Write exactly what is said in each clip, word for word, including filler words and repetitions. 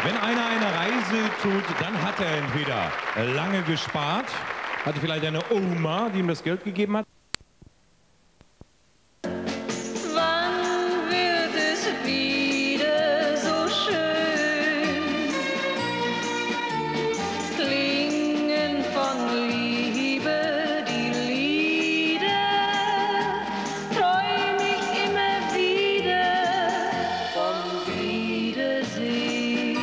Wenn einer eine Reise tut, dann hat er entweder lange gespart, hatte vielleicht eine Oma, die ihm das Geld gegeben hat. Wann wird es wieder so schön? Klingen von Liebe die Lieder, träum ich immer wieder vom Wiedersehen.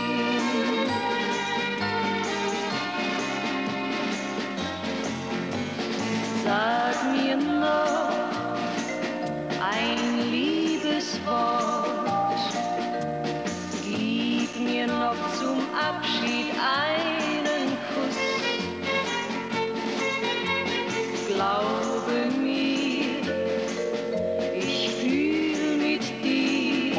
Sag mir noch ein Liebeswort, gib mir noch zum Abschied einen Kuss. Glaube mir, ich fühl mit dir,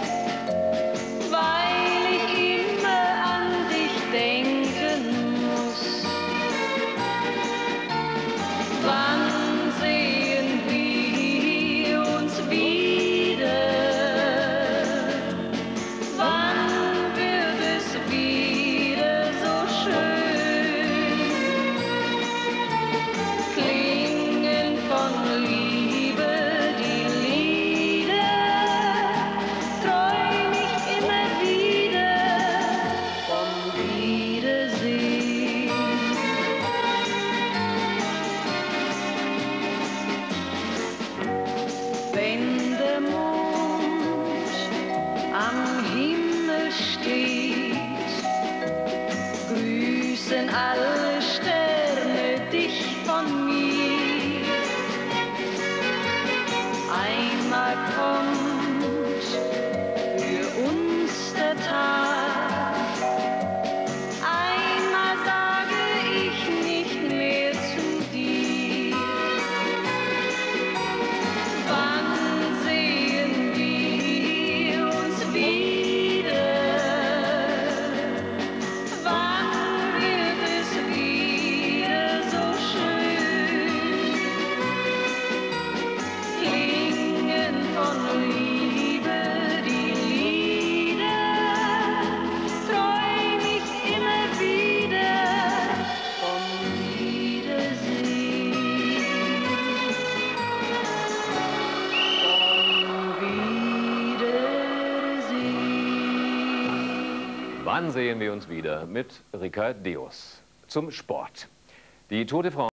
weil ich immer an dich denken muss. Wann sehen wir uns wieder? Wann wird es wieder so schön? Klingen von Liebe die Lieder, träum ich immer wieder vom Wiedersehen. Wenn der Mond am Himmel steht, grüßen alle Sterne dich von mir. Einmal kommt für uns der Tag, einmal sage ich nicht mehr zu dir. Wann sehen wir uns wieder? Wann wird es wieder so schön? Klingen von Liebe die Lieder, träum ich immer wieder vom Wiedersehen. Wann sehen wir uns wieder mit Rica Deus. Zum Sport. Die Tour de France